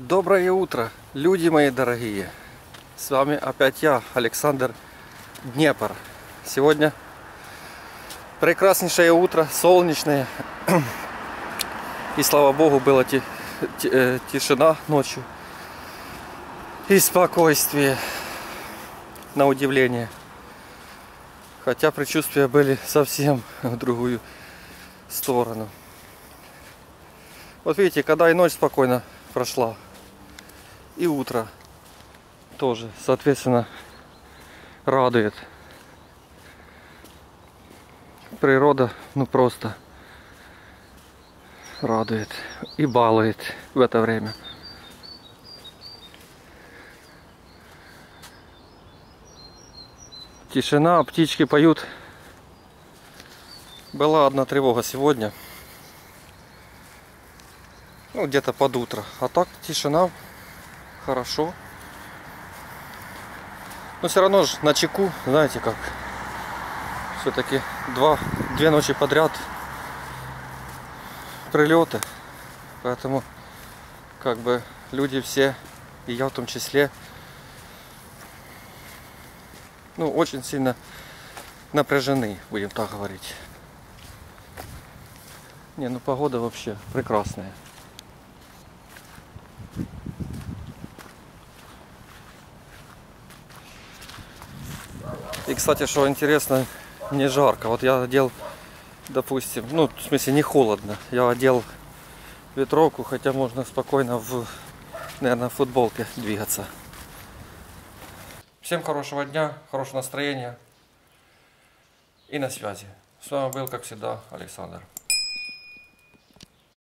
Доброе утро, люди мои дорогие. С вами опять я, Александр, Днепр. Сегодня прекраснейшее утро, солнечное. И слава Богу, была тишина ночью. И спокойствие, на удивление. Хотя предчувствия были совсем в другую сторону. Вот видите, когда и ночь спокойно прошла, и утро тоже, соответственно, радует. Природа, ну просто радует и балует в это время. Тишина, птички поют. Была одна тревога сегодня. Ну, где-то под утро. А так тишина, хорошо. Но все равно же на чеку, знаете как. Все-таки две ночи подряд прилеты. Поэтому как бы люди все, и я в том числе, ну, очень сильно напряжены, будем так говорить. Не, ну погода вообще прекрасная. И, кстати, что интересно, не жарко. Вот я одел, допустим, ну, в смысле, не холодно. Я одел ветровку, хотя можно спокойно наверное, в футболке двигаться. Всем хорошего дня, хорошего настроения и на связи. С вами был, как всегда, Александр.